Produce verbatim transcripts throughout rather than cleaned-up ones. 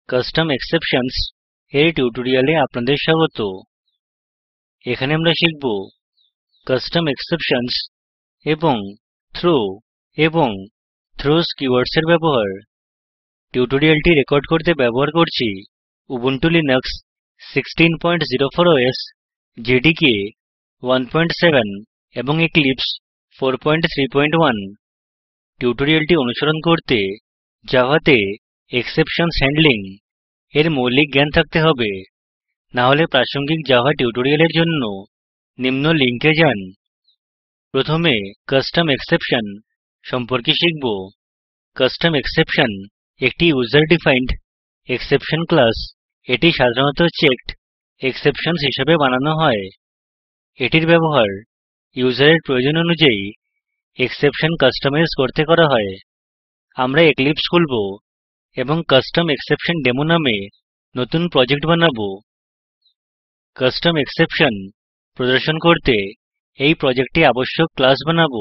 Custom exceptions এর টিউটোরিয়ালে আপনাদের স্বাগত। এখানে আমরা শিখব কাস্টম এক্সেপশনস এবং থ্রো এবং থ্রোস কীওয়ার্ডস এর ব্যবহার। টিউটোরিয়ালটি রেকর্ড করতে ব্যবহার করছি Ubuntu Linux sixteen point zero four O S, JDK one point seven এবং এক্লিপসে four point three point one. টিউটোরিয়ালটি অনুসরণ করতে জাভাতে এক্সেপশনস হ্যান্ডলিং এর মৌলিক জ্ঞান থাকতে হবে, না হলে প্রাসঙ্গিক জাভা টিউটোরিয়ালের জন্য নিম্ন লিঙ্কে যান। প্রথমে কাস্টম এক্সেপশন সম্পর্কে শিখব। কাস্টম এক্সেপশন একটি ইউজার ডিফাইন্ড এক্সেপশন ক্লাস। এটি সাধারণত চেকড এক্সেপশনস হিসাবে বানানো হয়। এটির ব্যবহার ইউজারের প্রয়োজন অনুযায়ী এক্সেপশন কাস্টমাইজ করতে করা হয়। আমরা এক্লিপসে খুলব এবং কাস্টম এক্সেপশন ডেমো নামে নতুন প্রজেক্ট বানাবো। কাস্টম এক্সেপশন প্রদর্শন করতে এই প্রজেক্টে আবশ্যক ক্লাস বানাবো।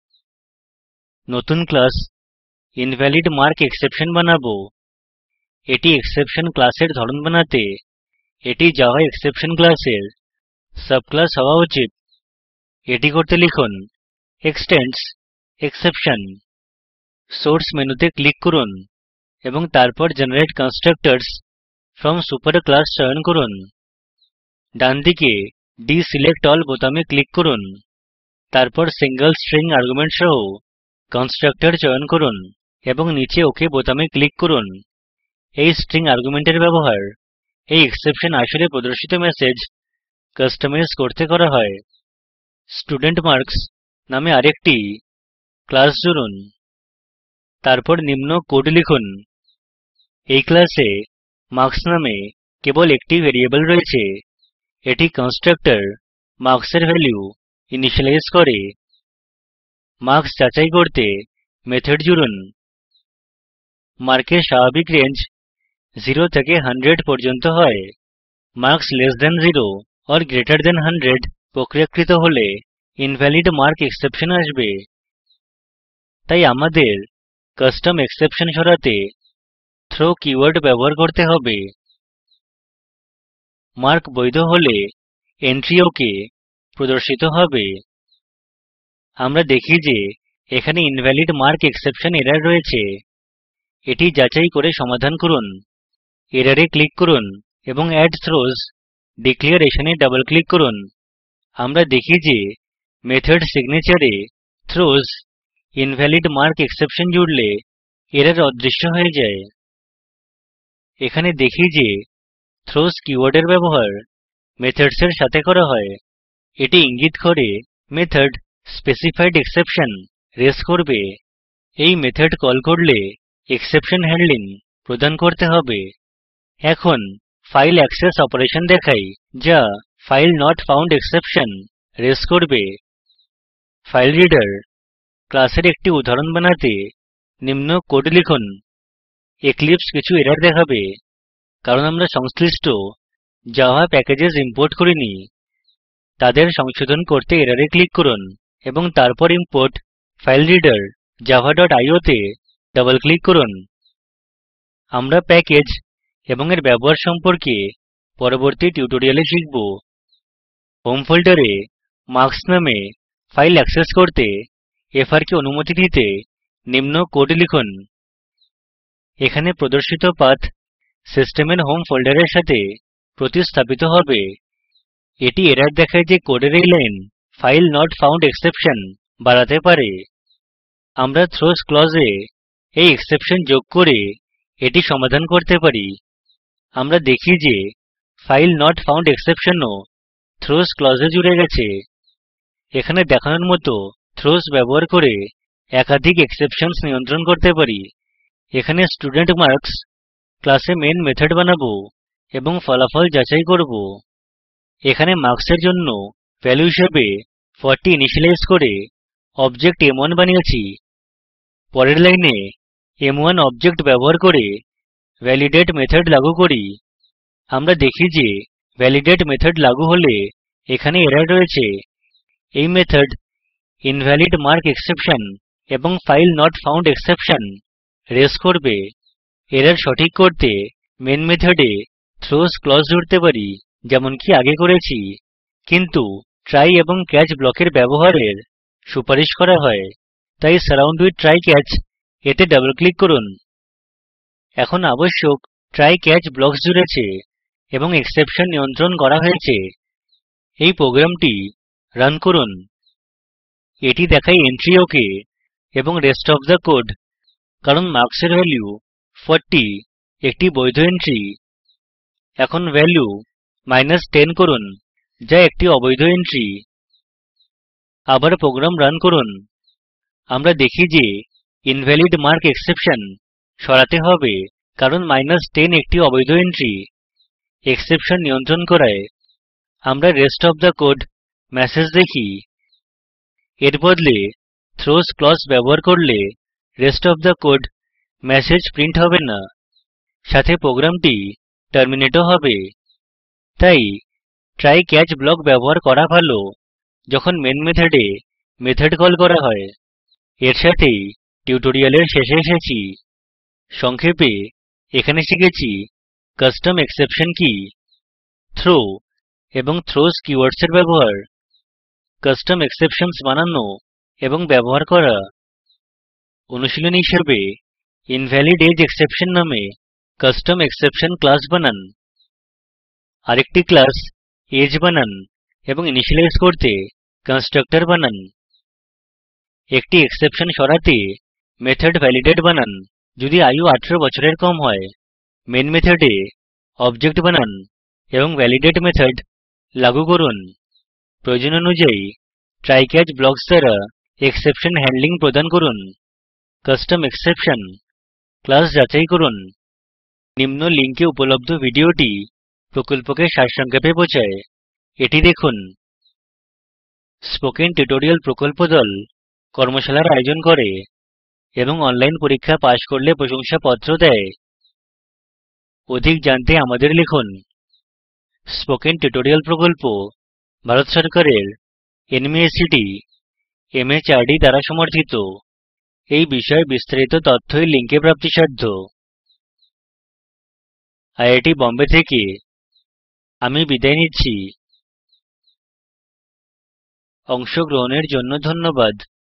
নতুন ক্লাস ইনভ্যালিডমার্কএক্সেপশন বানাবো। এটি এক্সেপশন ক্লাসের ধরন বানাতে এটি জাভা এক্সেপশন ক্লাসের সাবক্লাস হওয়া উচিত। এটি করতে লিখুন এক্সটেন্ডস এক্সেপশন। সোর্স মেনুতে ক্লিক করুন এবং তারপর জেনারেট কনস্ট্রাক্টরস ফ্রম সুপারক্লাস চয়ন করুন। ডানদিকে ডিসিলেক্ট অল বোতামে ক্লিক করুন। তারপর সিঙ্গল স্ট্রিং আর্গুমেন্ট সহ কনস্ট্রাক্টর চয়ন করুন এবং নিচে ওকে বোতামে ক্লিক করুন। এই স্ট্রিং আর্গুমেন্টের ব্যবহার এই এক্সেপশন আসলে প্রদর্শিত মেসেজ কাস্টমাইজ করতে করা হয়। স্টুডেন্টমার্কস নামে আরেকটি ক্লাস জুড়ুন। তারপর নিম্ন কোড লিখুন। এই ক্লাসে মার্কস নামে কেবল একটি ভ্যারিয়েবল রয়েছে। এটি কনস্ট্রাক্টর মার্কস এর ভ্যালু ইনিসিয়ালাইজ করে। মার্কস যাচাই করতে মেথড জুড়ুন। মার্কের স্বাভাবিক রেঞ্জ জিরো থেকে হান্ড্রেড পর্যন্ত হয়। Marks less than zero or greater than hundred প্রক্রিয়াকৃত হলে ইনভ্যালিডমার্কএক্সেপশন আসবে। তাই আমাদের কাস্টম এক্সেপশন সরাতে থ্রো কীওয়ার্ড ব্যবহার করতে হবে। মার্ক বৈধ হলে এন্ট্রি ওকে প্রদর্শিত হবে। আমরা দেখি যে এখানে ইনভ্যালিডমার্কএক্সেপশন এরর রয়েছে। এটি যাচাই করে সমাধান করুন। এররে ক্লিক করুন এবং এড থ্রোস ডিক্লেরেশন এ ডাবল ক্লিক করুন। আমরা দেখি যে মেথড সিগনেচারে থ্রোস ইনভ্যালিডমার্কএক্সেপশন জুড়লে এরর অদৃশ্য হয়ে যায়। এখানে দেখি যে থ্রোস কীওয়ার্ডের ব্যবহার মেথডস এর সাথে করা হয়। এটি ইঙ্গিত করে মেথড স্পেসিফাইড এক্সেপশন রেজ করবে। এই মেথড কল করলে এক্সেপশন হ্যান্ডলিং প্রদান করতে হবে। এখন ফাইল অ্যাক্সেস অপারেশন দেখাই, যা file not found exception raise করবে। ফাইলরিডার ক্লাসের একটি উদাহরণ বানাতে নিম্ন কোড লিখুন। এক্লিপসে কিছু এরর দেখাবে কারণ আমরা সংশ্লিষ্ট জাভা প্যাকেজেস ইম্পোর্ট করিনি। তাদের সংশোধন করতে এররে ক্লিক করুন এবং তারপর import file reader Java dot IO তে ডাবল ক্লিক করুন। আমরা প্যাকেজ এবং এর ব্যবহার সম্পর্কে পরবর্তী টিউটোরিয়ালে শিখব। হোম ফোল্ডারে মার্কস নামে ফাইল অ্যাক্সেস করতে এফআর কে অনুমতি দিতে নিম্ন কোড লিখুন। এখানে প্রদর্শিত পাথ সিস্টেমের হোম ফোল্ডারের সাথে প্রতিস্থাপিত হবে। এটি এরর দেখায় যে কোডের এই line file not found exception বাড়াতে পারে। আমরা থ্রোস ক্লজে এই এক্সেপশন যোগ করে এটি সমাধান করতে পারি। আমরা দেখি যে ফাইল নট ফাউন্ড এক্সেপশন ও থ্রোস ক্লজে জুড়ে গেছে। এখানে দেখানোর মত থ্রোস ব্যবহার করে একাধিক এক্সেপশনস নিয়ন্ত্রণ করতে পারি। এখানে স্টুডেন্টমার্কস ক্লাসে মেইন মেথড বানাবো এবং ফলাফল যাচাই করব। এখানে মার্কস এর জন্য ভ্যালু হিসেবে ফর্টি ইনিসিয়ালাইজ করে অবজেক্ট এম ওয়ান বানিয়েছি। পরের লাইনে এম ওয়ান অবজেক্ট ব্যবহার করে ভ্যালিডেট মেথড লাগু করি। আমরা দেখি যে ভ্যালিডেট মেথড লাগু হলে এখানে এরর রয়েছে। এই মেথড ইনভ্যালিডমার্কএক্সেপশন এবং file not found exception raise করবে। এরর সঠিক করতে main method throws clause জুড়তে পারি যেমনকি আগে করেছি, কিন্তু try এবং catch ব্লকের ব্যবহারের সুপারিশ করা হয়, তাই surround with try catch এতে double click করুন। এখন আবশ্যক try catch blocks জুড়েছে এবং exception নিয়ন্ত্রণ করা হয়েছে। এই প্রোগ্রামটি রান করুন। এটি দেখায় entry ok এবং rest of the code, কারণ marks এর value forty একটি বৈধ entry। এখন value মাইনাস ten করুন, যা একটি অবৈধ entry। আবার program রান করুন। আমরা দেখি যে invalidmarkexception সরাতে হবে, কারণ মাইনাস ten একটি অবৈধ entry। exception নিয়ন্ত্রণ করায় আমরা rest of the code message দেখি। এর বদলে throws clause ব্যবহার করলে rest of the code message print হবে না, সাথে প্রোগ্রামটি টার্মিনেটও হবে। তাই try catch block ব্যবহার করা ভালো যখন main method method কল করা হয়। এর সাথেই টিউটোরিয়ালের শেষে এসেছি। সংক্ষেপে এখানে শিখেছি custom exception কি, throw এবং throws keywords এর ব্যবহার, custom exceptions বানানো এবং ব্যবহার করা। অনুশীলনী হিসেবে invalidageexception নামে custom exception class বানান। আরেকটি class age বানান এবং ইনিসিয়েলাইজ করতে constructor বানান। একটি exception সরাতে method validate বানান যদি আয়ু eighteen বছরের কম হয়। main method object বানান এবং validate method লাগু করুন। প্রয়োজন অনুযায়ী try catch blocks দ্বারা exception handling প্রদান করুন। custom exception class যাচাই করুন। নিম্ন লিঙ্কে উপলব্ধ ভিডিওটি প্রকল্পকে সারসংক্ষেপে বোঝায়, এটি দেখুন। স্পোকেন টিউটোরিয়াল প্রকল্প দল কর্মশালার আয়োজন করে এবং অনলাইন পরীক্ষা পাস করলে প্রশংসাপত্র দেয়। অধিক জানতে আমাদের লিখুন। স্পোকেন টিউটোরিয়াল প্রকল্প ভারত সরকারের এনএমইআইসিটি এমএচআরডি দ্বারা সমর্থিত। এই বিষয়ে বিস্তারিত তথ্য এই লিঙ্কে প্রাপ্তিসাধ্য। আইআইটি বোম্বে থেকে আমি বিদায় নিচ্ছি। অংশগ্রহণের জন্য ধন্যবাদ।